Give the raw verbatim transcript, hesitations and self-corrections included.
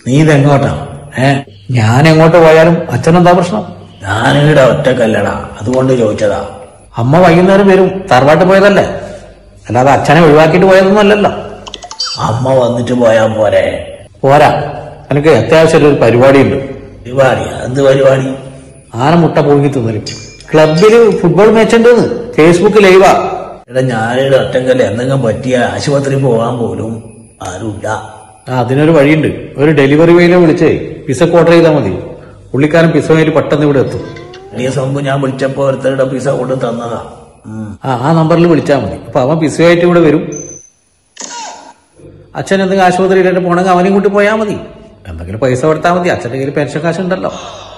നീ ഇതെങ്ങോട്ടാ? ഏ ഞാൻ എങ്ങോട്ട് പോയാലും അച്ഛനെന്താ പ്രശ്നം? ഞാനിവിടെ ഒറ്റക്കല്ലടാ, അതുകൊണ്ട് ചോദിച്ചതാ. അമ്മ വൈകുന്നേരം വരും, തറവാട്ട് പോയതല്ലേ, അല്ലാതെ അച്ഛനെ ഒഴിവാക്കിയിട്ട് പോയതൊന്നുമല്ലല്ലോ. അമ്മ വന്നിട്ട് പോയാ പോരെ? പോരാ, എനിക്ക് അത്യാവശ്യം ഒരു പരിപാടിയുണ്ട്. പരിപാടി? എന്ത് പരിപാടി? ആന മുട്ട പൊങ്ങി തിന്നലും. ക്ലബില് ഫുട്ബോൾ മാച്ച് ഉണ്ടെന്ന് ഫേസ്ബുക്ക് ലൈവാ. എടാ ഞാനിവിടെ ഒറ്റക്കല്ല, എന്തെങ്കിലും പറ്റിയ ആശുപത്രി പോകാൻ പോലും ആരുമില്ല. ആ അതിനൊരു വഴിയുണ്ട്. ഒരു ഡെലിവറി ബോയിനെ വിളിച്ചേ പിസക്ക് ഓർഡർ ചെയ്താൽ മതി. പുള്ളിക്കാരൻ പിസമായിട്ട് പെട്ടെന്ന് ഇവിടെ എത്തും. ഈ മുമ്പ് ഞാൻ വിളിച്ചപ്പോ ഒരുത്തരുടെ പിസ കൊണ്ട് തന്നതാ. ആ ആ നമ്പറിൽ വിളിച്ചാൽ മതി. അപ്പൊ അവൻ പിസയായിട്ട് ഇവിടെ വരും. അച്ഛൻ എന്തെങ്കിലും ആശുപത്രിയിലായിട്ട് പോണെങ്കിൽ അവനെയും കൂട്ടി പോയാൽ മതി. എന്തെങ്കിലും പൈസ കൊടുത്താൽ മതി. അച്ഛൻ്റെ കയ്യിൽ പെൻഷൻ കാശുണ്ടല്ലോ.